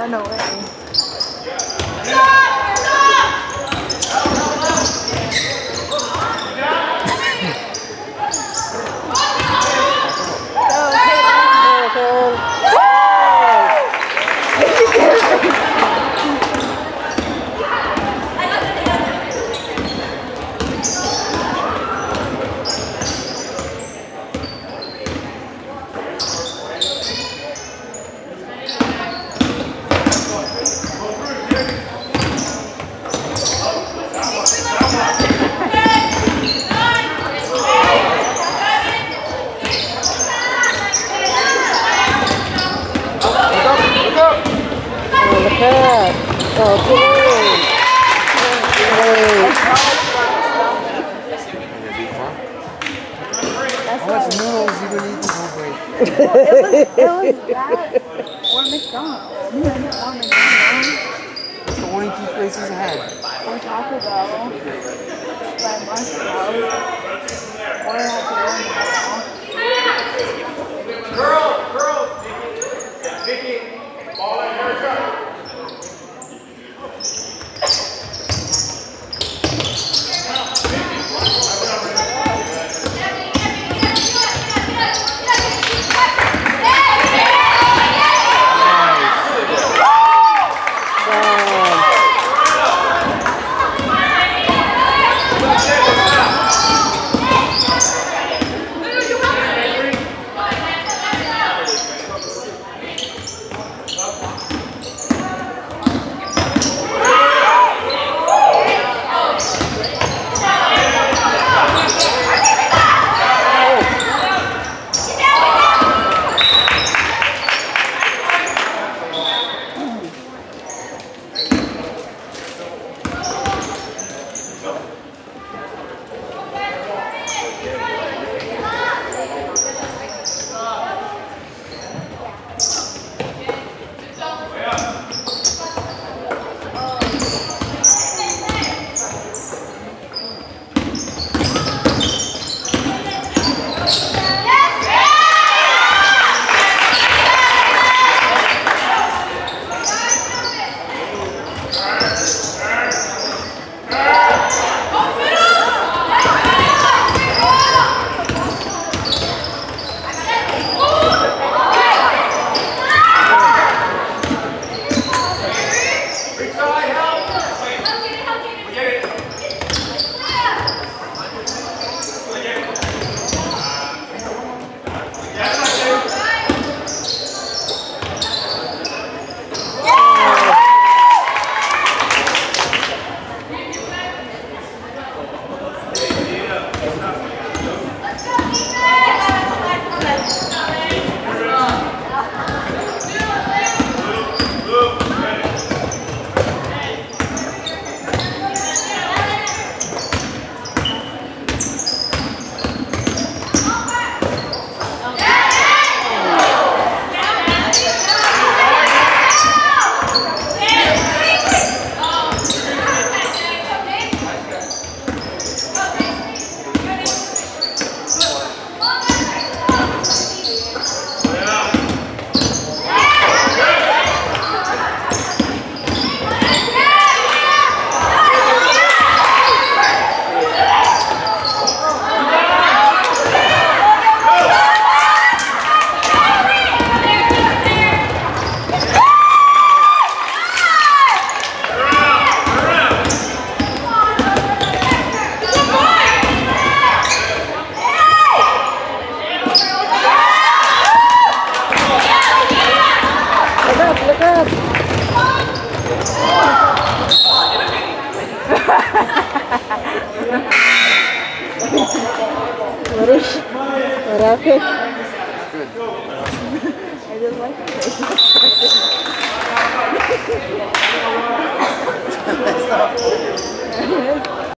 run away. How much noodles you gonna eat the whole break? It was that or McDonald's. I didn't want McDonald's. It's the only two places I had. Or Taco Bell. By myself. Or I have to go in the mall. Girls! Vicky, ball in her truck. What happened? Good. I just like it. That's not